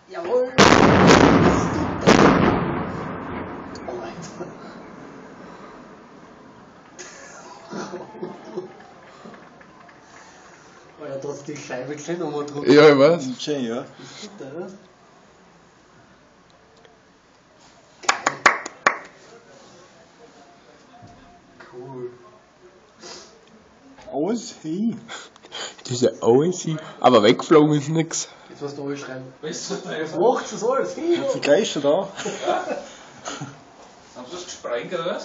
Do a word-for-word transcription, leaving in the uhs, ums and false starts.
Jawohl! Was tut der? Oh, Alter! Alter, du hast die Scheibe gleich nochmal drüber. Ja, ich weiß. Schön, ja. Was tut der, oder? Cool. Alles hin. Das ist ja alles hin. Aber weggeflogen ist nix. Jetzt musst du alles schreiben. Weißt du, Was macht das alles? Die Geister da. haben sie das gesprengt oder was?